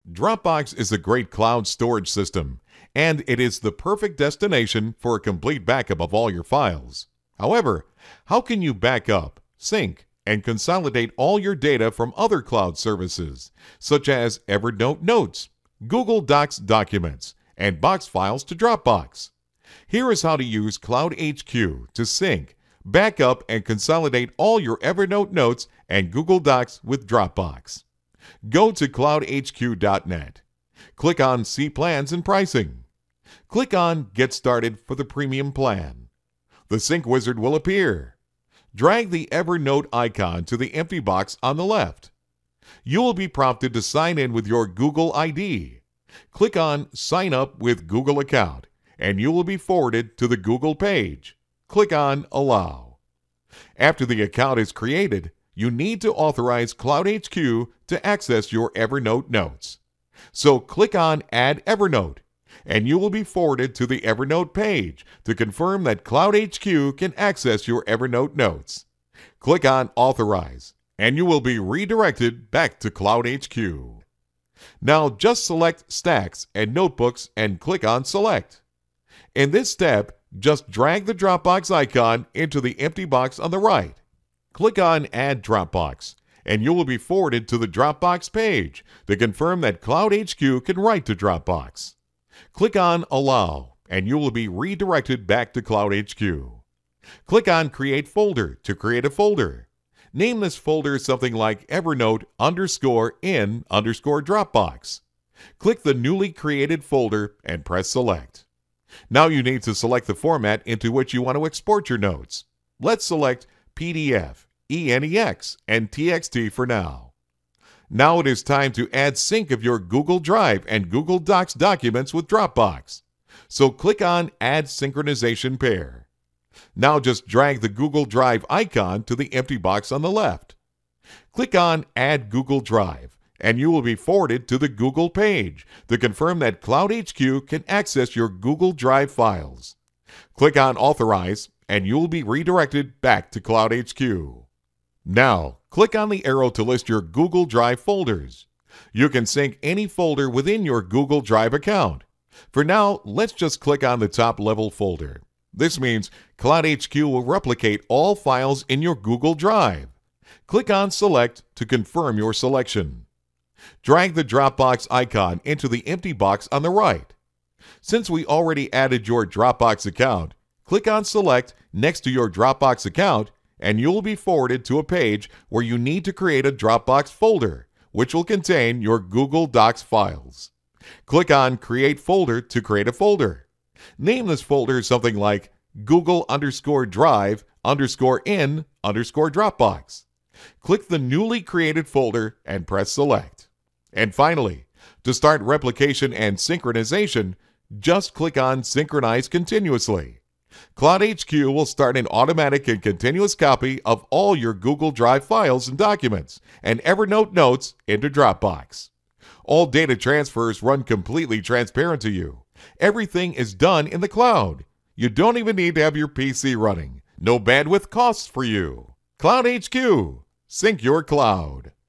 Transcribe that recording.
Dropbox is a great cloud storage system, and it is the perfect destination for a complete backup of all your files. However, how can you back up, sync, and consolidate all your data from other cloud services, such as Evernote Notes, Google Docs documents, and Box files to Dropbox? Here is how to use cloudHQ to sync, back up, and consolidate all your Evernote notes and Google Docs with Dropbox. Go to cloudhq.net. Click on See Plans and Pricing. Click on Get Started for the Premium Plan. The Sync Wizard will appear. Drag the Evernote icon to the empty box on the left. You will be prompted to sign in with your Google ID. Click on Sign Up with Google Account, and you will be forwarded to the Google page. Click on Allow. After the account is created, you need to authorize cloudHQ to access your Evernote notes. So click on Add Evernote, and you will be forwarded to the Evernote page to confirm that cloudHQ can access your Evernote notes. Click on Authorize, and you will be redirected back to cloudHQ. Now just select Stacks and Notebooks and click on Select. In this step, just drag the Dropbox icon into the empty box on the right. Click on Add Dropbox, and you will be forwarded to the Dropbox page to confirm that cloudHQ can write to Dropbox. Click on Allow, and you will be redirected back to cloudHQ. Click on Create Folder to create a folder. Name this folder something like Evernote_in_Dropbox. Click the newly created folder and press Select. Now you need to select the format into which you want to export your notes. Let's select PDF, ENEX, and TXT for now. Now it is time to add sync of your Google Drive and Google Docs documents with Dropbox. So click on Add Synchronization Pair. Now just drag the Google Drive icon to the empty box on the left. Click on Add Google Drive, and you will be forwarded to the Google page to confirm that cloudHQ can access your Google Drive files. Click on Authorize, and you will be redirected back to cloudHQ. Now, click on the arrow to list your Google Drive folders. You can sync any folder within your Google Drive account. For now, let's just click on the top level folder. This means cloudHQ will replicate all files in your Google Drive. Click on Select to confirm your selection. Drag the Dropbox icon into the empty box on the right. Since we already added your Dropbox account, click on Select next to your Dropbox account, and you will be forwarded to a page where you need to create a Dropbox folder, which will contain your Google Docs files. Click on Create Folder to create a folder. Name this folder something like Google_Drive_in_Dropbox. Click the newly created folder and press Select. And finally, to start replication and synchronization, just click on Synchronize Continuously. cloudHQ will start an automatic and continuous copy of all your Google Drive files and documents and Evernote notes into Dropbox. All data transfers run completely transparent to you. Everything is done in the cloud. You don't even need to have your PC running. No bandwidth costs for you. cloudHQ. Sync your cloud.